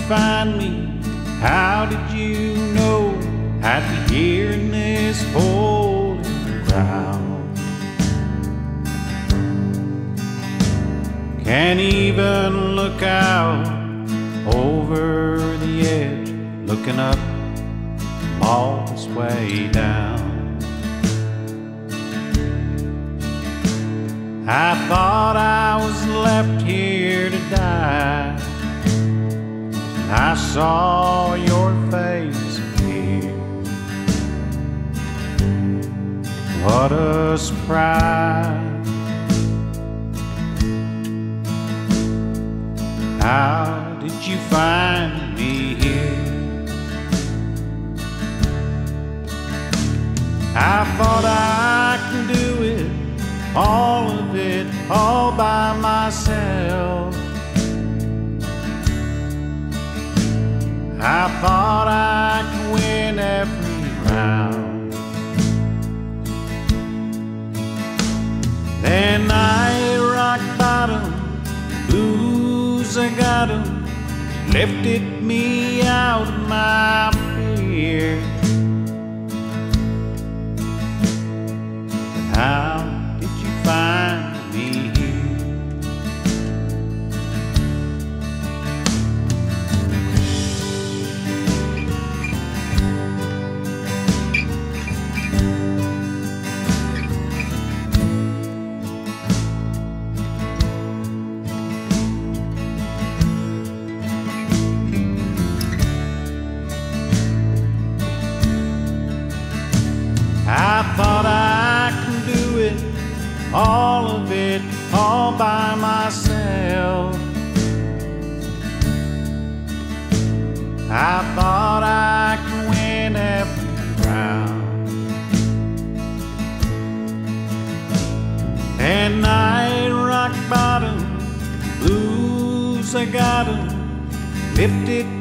find me? How did you know I'd be here in this hole in the ground? Can't even look out over the edge, looking up, I'm all this way down. I thought I was left here to die. I saw your face appear. What a surprise. How did you find me here? I thought I could do it, all of it, all by myself. I thought I could win every round. Then I hit rock bottom, blues I got 'em, lifted me out of my fear. How did you find me here? I thought I could do it, all of it, all by myself. I thought I could win every round. And night rock bottom, blues I got 'em, lifted